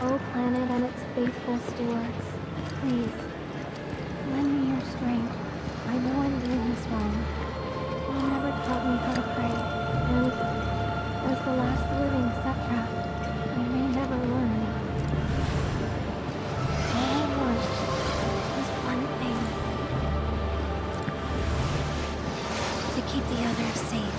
O planet and its faithful stewards, please, lend me your strength. I know I'm doing this wrong. You never taught me how to pray, and as the last living satrap, I may never learn. All I want is one thing. To keep the others safe.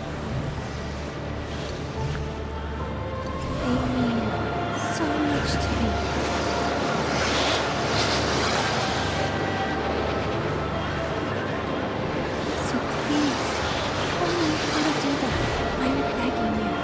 They mean so much to me. So please, tell me how to do that. I'm begging you.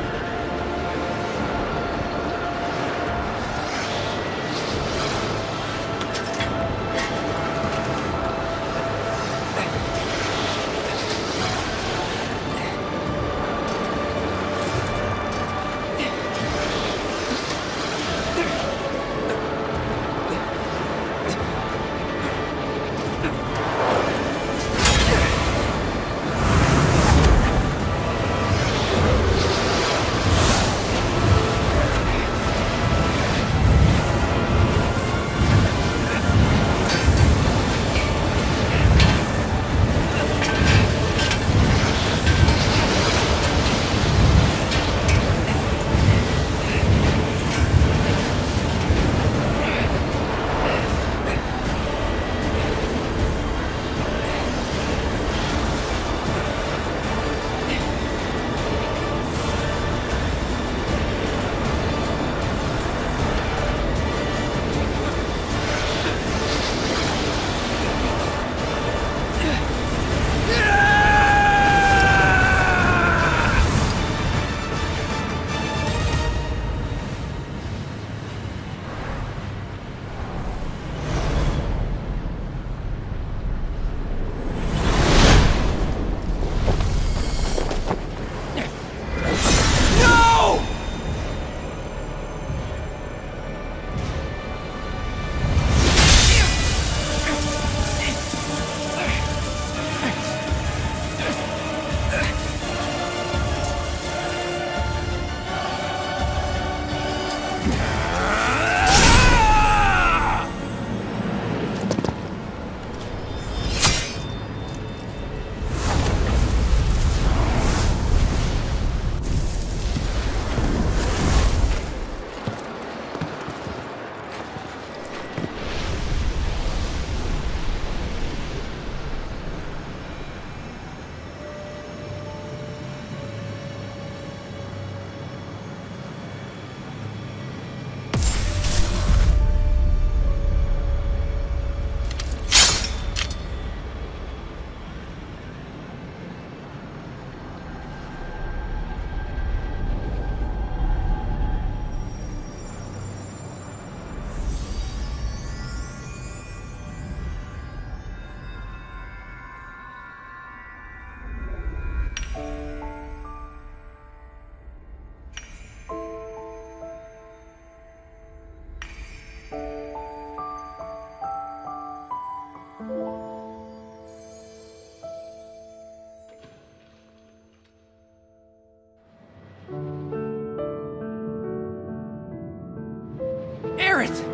Aerith!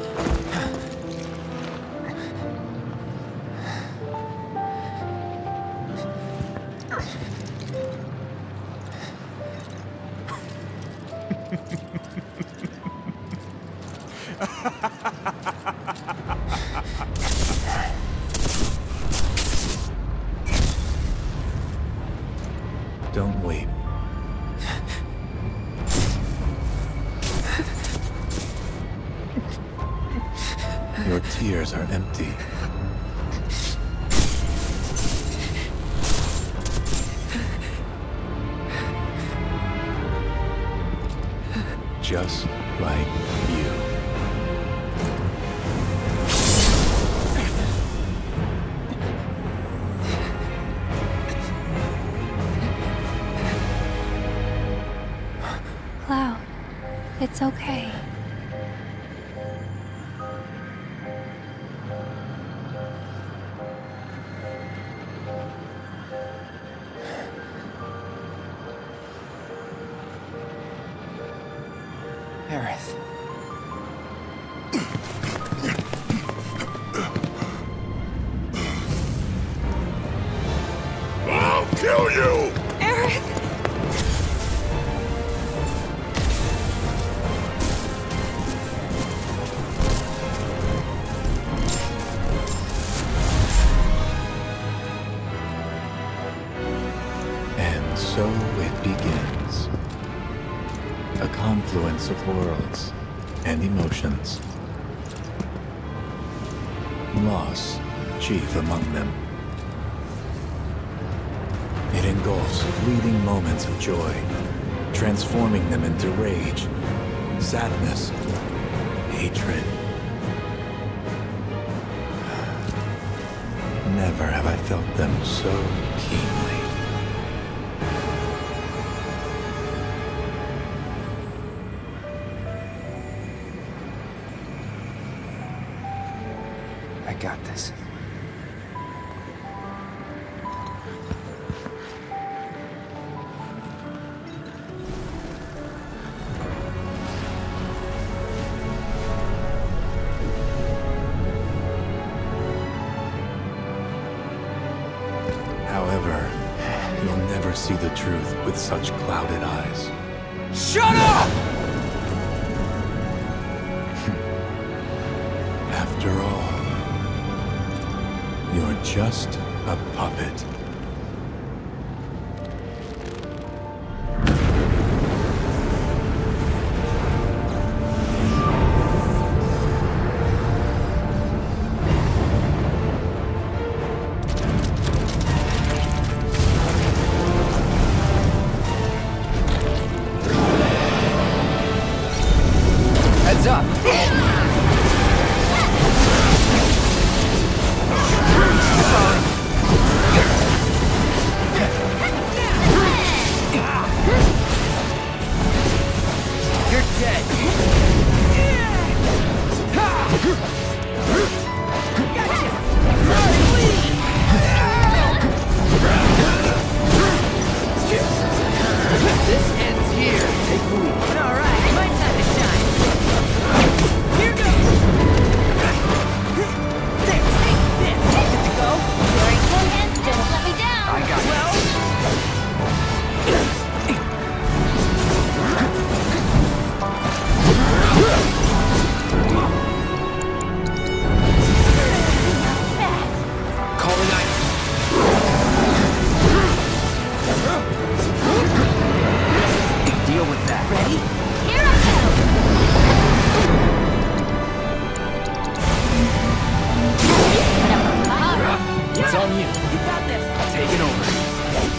Don't weep. Your tears are empty. Just like you. Cloud, it's okay. Aerith. it begins. A confluence of worlds and emotions. Loss, chief among them. It engulfs fleeting moments of joy, transforming them into rage, sadness, hatred. Never have I felt them so keenly. I got this. However, you'll never see the truth with such clouded eyes. Shut up! After all, you're just a puppet. Heads up! You're dead! This ends here! Take the lead. Alright, my time to shine. Here goes! There, take this! Good to go? You're in good hands, don't let me down. I got Well, calling item. Deal with that. ready? Here I go. It's on you. You got this! Taking over.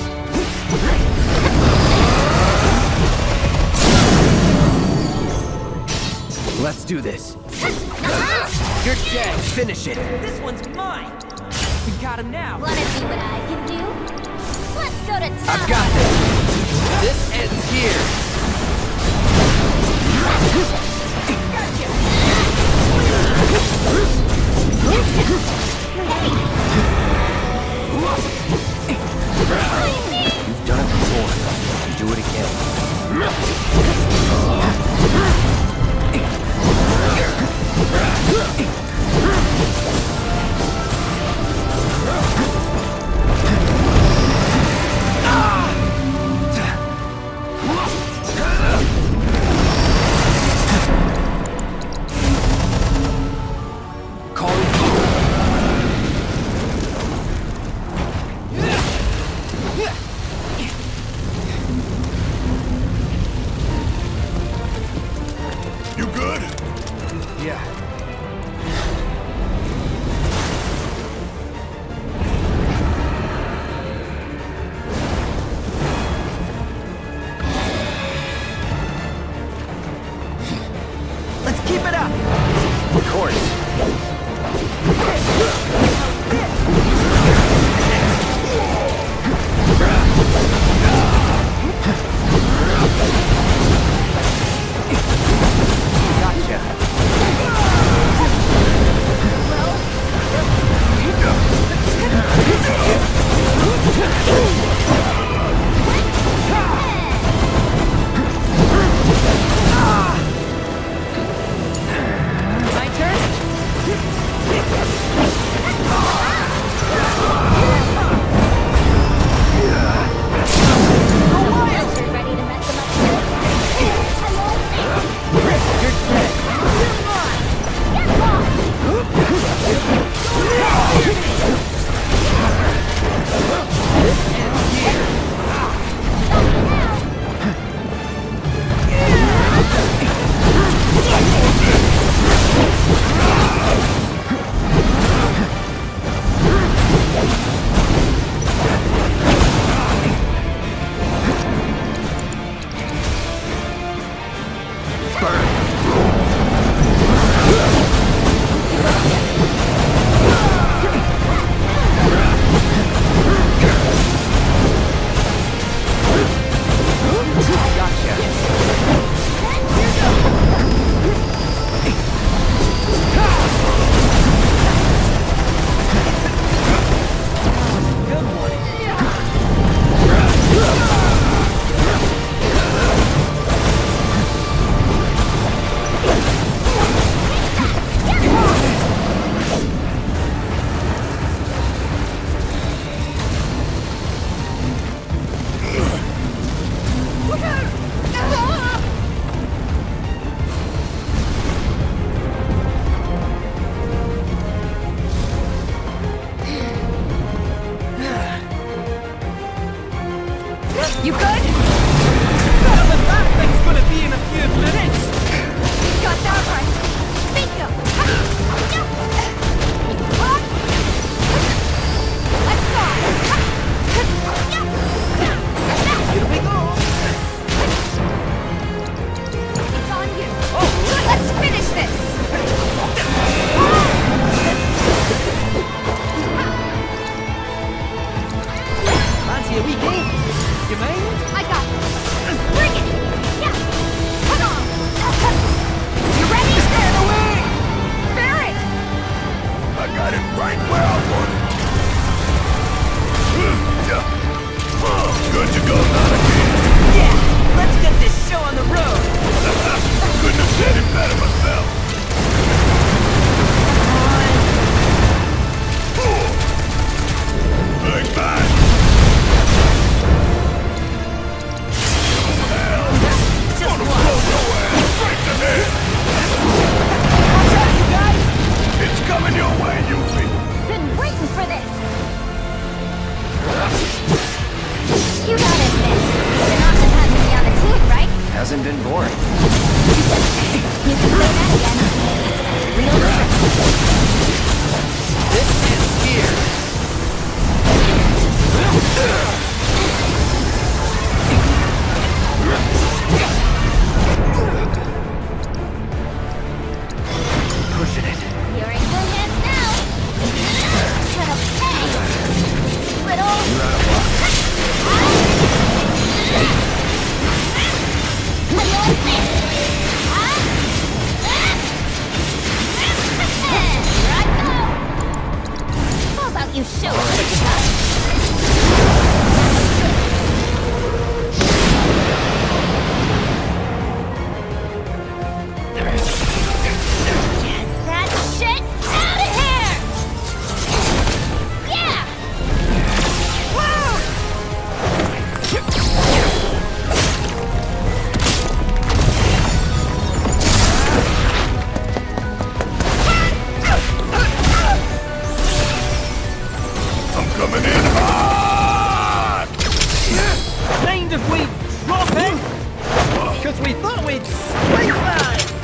Let's do this. You're dead. Finish it. This one's mine! We got him now! Wanna see what I can do? Let's go to town. I've got this. This ends here. You've done it before. You do it again. hasn't been boring. You can say that again. Real difference. This ends here. Pushing it. You're in good hands now. Gonna pay. Little. You're out of luck. How about you show us what you got? Get that shit out of here! Yeah! Woo! I'm coming in hot! Mind if we drop in? Because we thought we'd strike back!